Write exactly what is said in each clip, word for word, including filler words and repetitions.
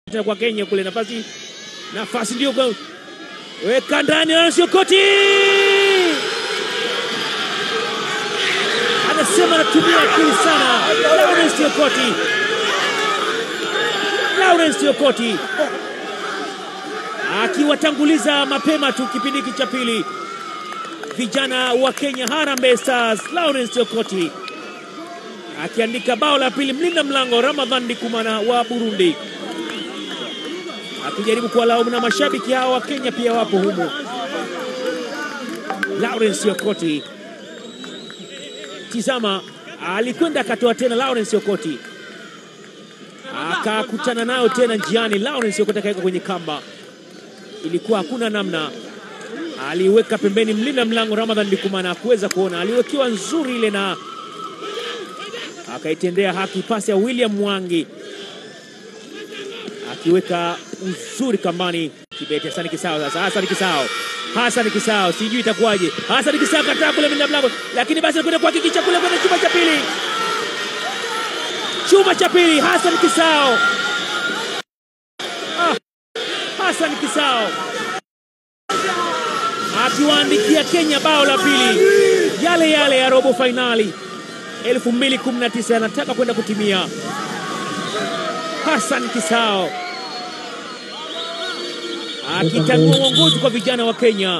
tena kwa Kenya kule, nafasi nafasi ndio kwa weka ndani Ansiokoti, anasema anatumia akili sana Lawrence Okoti. Lawrence Okoti akiwatanguliza mapema tu kipindi cha pili vijana wa Kenya Harambee Stars. Lawrence Okoti akiandika bao la pili, mlinda mlango Ramadhan Ndikumana wa Burundi akijaribu kuwalaumu, na mashabiki hao wa Kenya pia wapo humo. Lawrence Okoti, tizama, alikwenda akatoa tena Lawrence Okoti, akakutana nao tena njiani. Lawrence Okoti akaweka kwenye kamba, ilikuwa hakuna namna, aliweka pembeni mlinda mlango Ramadhan Ndikumana kuweza kuona, aliwekewa nzuri ile na akaitendea haki pasi ya William Mwangi, akiweka uzuri kambani. Kibeti Hassan Kisao sasa, Hassan Kisao, Hassan Kisao, sijui itakuwaje. Hassan Kisao kataa kule mlinda mlango, lakini basi kwenda kuhakikisha kule kwenye chuma cha pili. Chuma cha pili Hassan Kisao. Ah, Hassan Kisao akiwaandikia Kenya bao la pili, yale yale ya robo finali elfu mbili kumi na tisa anataka kwenda kutimia. Hassan Kisao akitangua uongozi kwa vijana wa Kenya,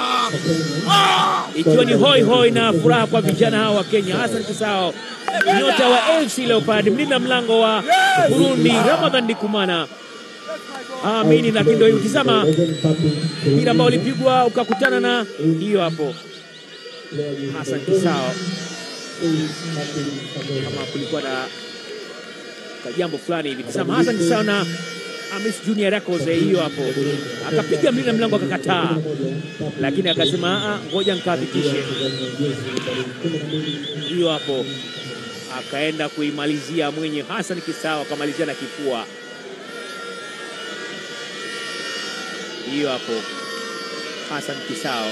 ikiwa ni hoi hoi na furaha kwa vijana hao wa Kenya. Hassan Kisao, nyota wa F C Leopard, mlinda mlango wa Burundi Ramadhan Ndikumana. Amini, lakini ndio utizama mpira ambao ulipigwa ukakutana na hiyo hapo. Hassan Kisao kama kulikuwa na jambo fulani hivi. Tazama Hassan Kisao na Amis Junior Records hiyo hapo, akapiga mlinda mlango akakataa, lakini akasema a ngoja nikahakikishe. Hiyo hapo akaenda kuimalizia mwenye Hassan Kisao, akamalizia na kifua. Hiyo hapo Hassan Kisao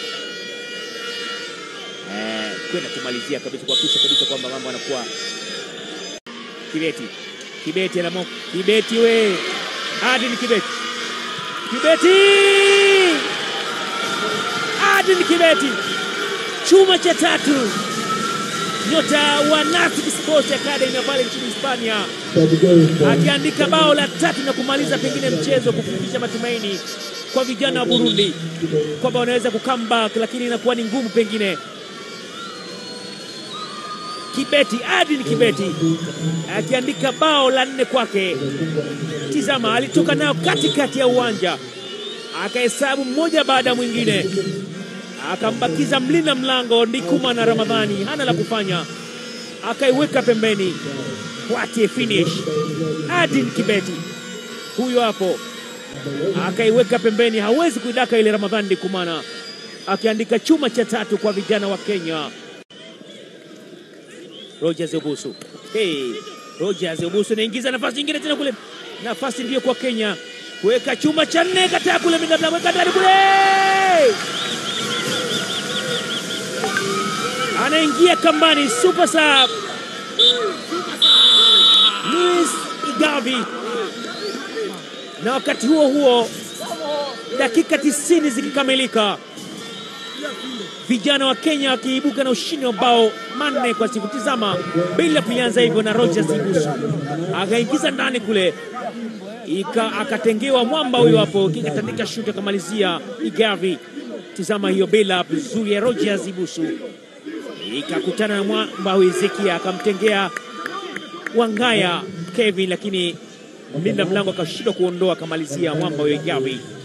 eh kwenda kumalizia kabisa, kwa kisha kabisa kwamba mambo yanakuwa. Kibeti Kibeti na mo Kibeti we Adin Kibeti Kibeti Adin Kibeti, chuma cha tatu, nyota wa Nastic Sports Academy pale nchini Hispania, akiandika bao la tatu na kumaliza pengine mchezo, kufikisha matumaini kwa vijana wa Burundi kwamba wanaweza kukam back, lakini inakuwa ni ngumu pengine. Kibeti Adin Kibeti akiandika bao la nne kwake. Tizama, alitoka nao katikati ya uwanja, akahesabu mmoja baada mwingine, akambakiza mlinda mlango Ndikumana na Ramadhani, hana la kufanya, akaiweka pembeni. What a finish! Adin Kibeti huyo hapo akaiweka pembeni, hawezi kuidaka ile Ramadhani Ndikumana, akiandika chuma cha tatu kwa vijana wa Kenya. Rogers Obusu, hey, Rogers Obusu naingiza nafasi nyingine tena kule, nafasi ndio kwa Kenya kuweka chuma cha nne, kataa kule mlinda mlango, weka ndani kule, anaingia kambani super sub Luis Igavi. Na wakati huo huo dakika tisini zikikamilika, vijana wa Kenya wakiibuka na ushindi wa bao manne kwa siku. Tizama, bila kuanza hivyo na Rogers Obusu akaingiza ndani kule, ika akatengewa mwamba huyo hapo, kikatandika shuti akamalizia Igavi. Tizama hiyo bila nzuri ya Rogers Obusu, ikakutana na mwamba huyo Ezekia, akamtengea Wangaya Kevin, lakini mlinda mlango akashindwa kuondoa, akamalizia mwamba huyo Igavi.